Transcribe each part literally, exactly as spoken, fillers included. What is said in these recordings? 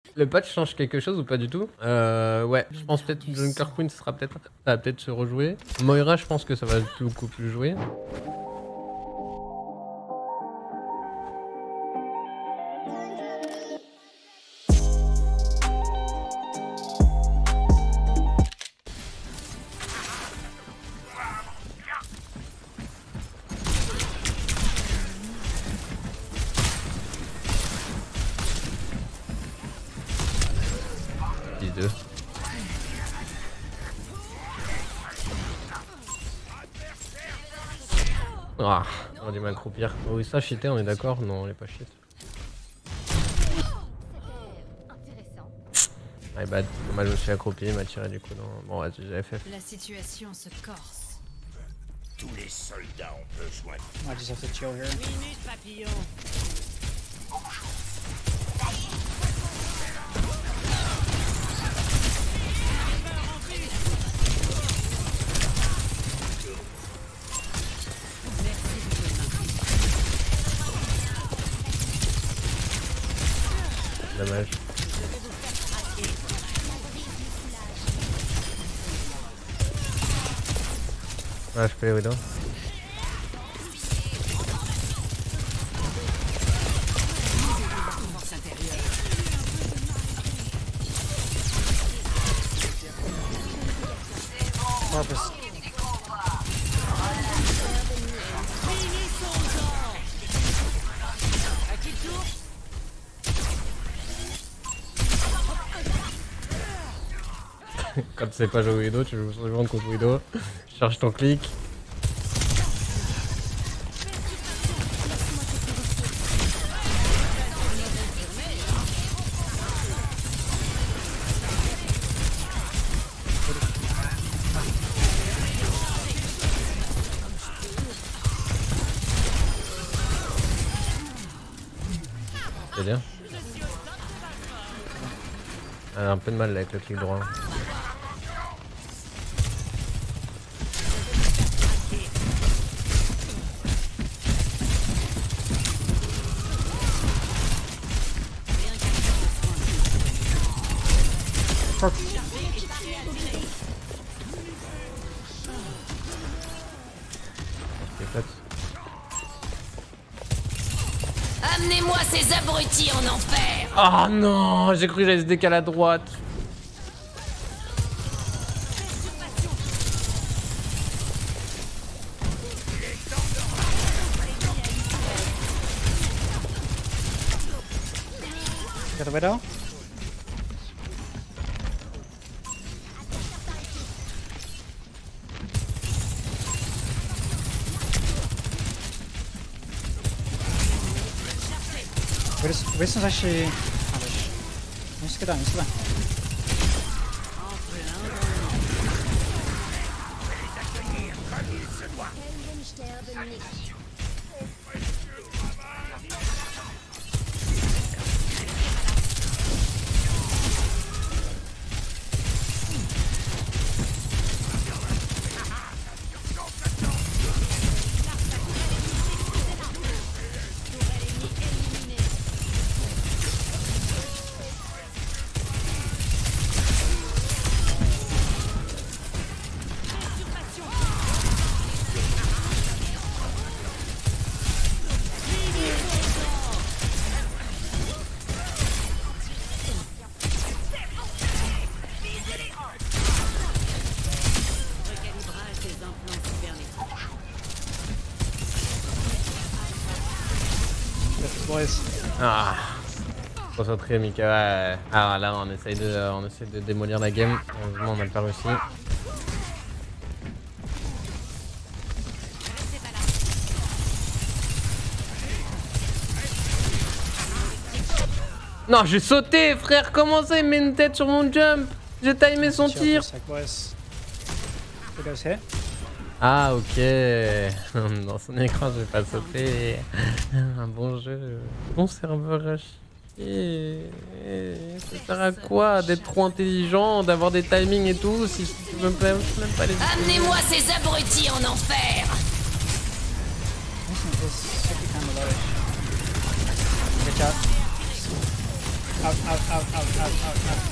Le patch change quelque chose ou pas du tout? Euh, ouais, je pense peut-être que Junker Queen sera peut-être, ça va peut-être se rejouer. Moira, je pense que ça va beaucoup plus jouer. deux. Ah, on a dû m'accroupir. Oh oui, ça cheaté, on est d'accord? Non, on est pas cheat. My bad, dommage, je me suis accroupi, il m'a tiré du coup dans... Bon, vas-y, j'ai F F. La situation se corse. Tous les soldats ont besoin. I just have to chill here. Minute papillon. Dommage. Ah, je peux les widow. Purpose. Quand tu sais pas jouer Widow, tu joues souvent contre Widow. Charge ton clic. C'est bien. Elle a un peu de mal avec le clic droit. Amenez-moi ces abrutis en enfer. Oh non, j'ai cru que j'allais se décaler à droite. Get the widow. Winston's actually... Oh, let's get down, let's get down. Ah, concentré Mika. Ouais. Alors là on essaye de, on essaye de démolir la game. Heureusement on a pas réussi. Non, j'ai sauté frère, comment ça il met une tête sur mon jump? J'ai timé son tir. Ah ok. Dans son écran je vais pas sauter. Un bon jeu. Bon serveur à chier. Ça sert à quoi d'être trop intelligent, d'avoir des timings et tout si tu veux même, même pas les... Amenez-moi ces abrutis en enfer. out, out, out, out, out, out, out.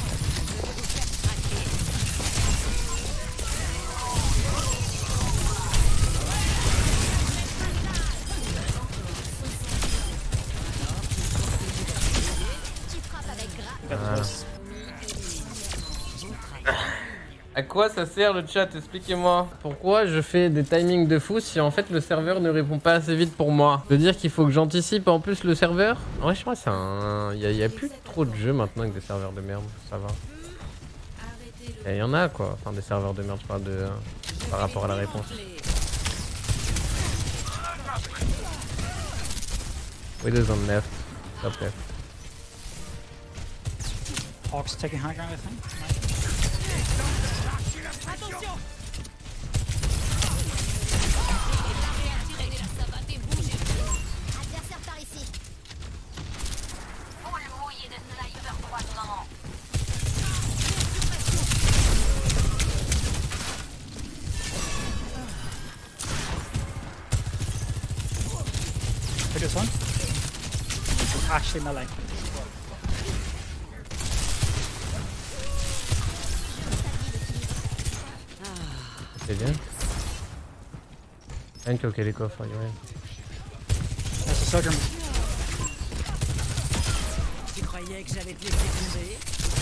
Voilà. À quoi ça sert le chat? Expliquez-moi. Pourquoi je fais des timings de fou si en fait le serveur ne répond pas assez vite pour moi? De dire qu'il faut que j'anticipe en plus le serveur? Ouais, je crois que c'est un... Il y, y a plus trop de jeux maintenant avec des serveurs de merde, ça va. Il y en a quoi, enfin des serveurs de merde, je parle de... Euh, par rapport à la réponse. Widows on left, top left. Hawk's taking high ground, I think. Take this one. Actually, melee. C'est bien. Rien que ok les coffres, il y a rien. That's a soldier. Tu croyais que j'allais te laisser tomber?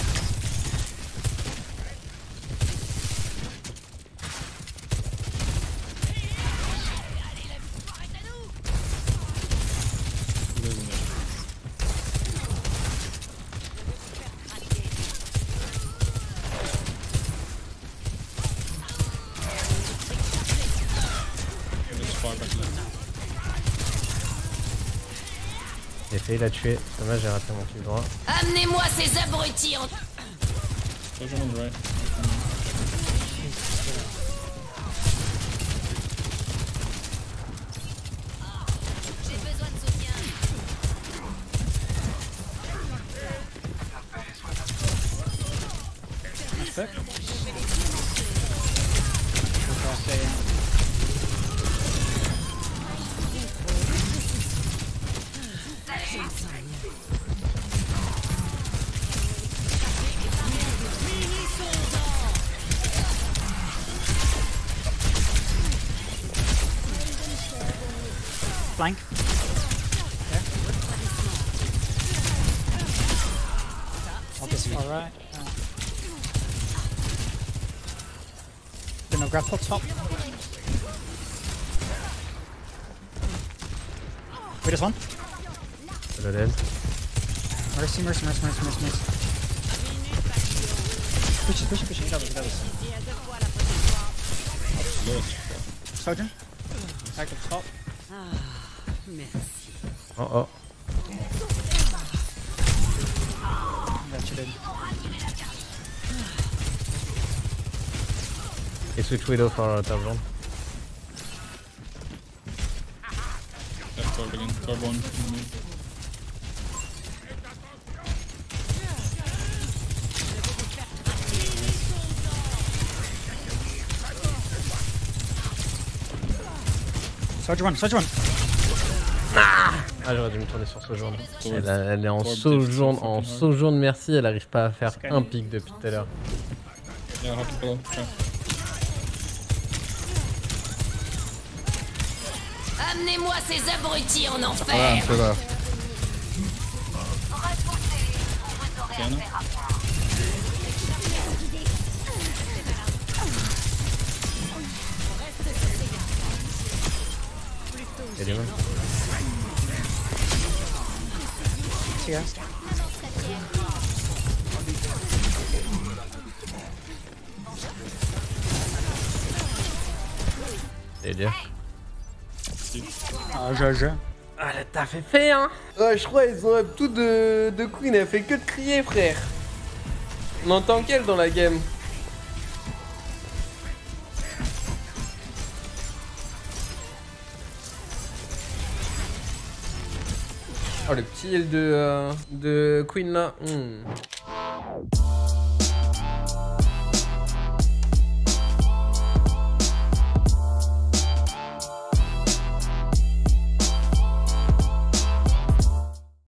J'ai failli la tuer, dommage j'ai raté mon clic droit. Amenez-moi ces abrutis en... J'ai besoin de soutien. Flank. Okay. I'll just far right. Uh, then no grapple top. Wait, this one. Le dead. Mercy, mercy, mercy, mercy, mercy, mercy. Push it, push it, push it. Get others, get others. Soldier. Back to the top. Merci. Oh oh. Got you, dude. Et switch Widow for top zone. Left forward again. Top one. Soldier one, soldier one. Ah, j'aurais dû me tourner sur Sojourn. Elle, a- elle est en Sojourn, en Sojourn merci, elle arrive pas à faire un pic depuis tout à l'heure. Yeah, I have to follow. Yeah. Amenez-moi ces abrutis en Voilà, enfer. c'est grave. Diana. Il y a des mains. Here. C'est dire. Ah, je, je. Ah, le taf est fait, hein. Ouais, je crois ils ont up tout de, de Queen, elle fait que de crier, frère. On entend qu'elle dans la game. Oh, le petit heal de, euh, de Queen là. Hmm.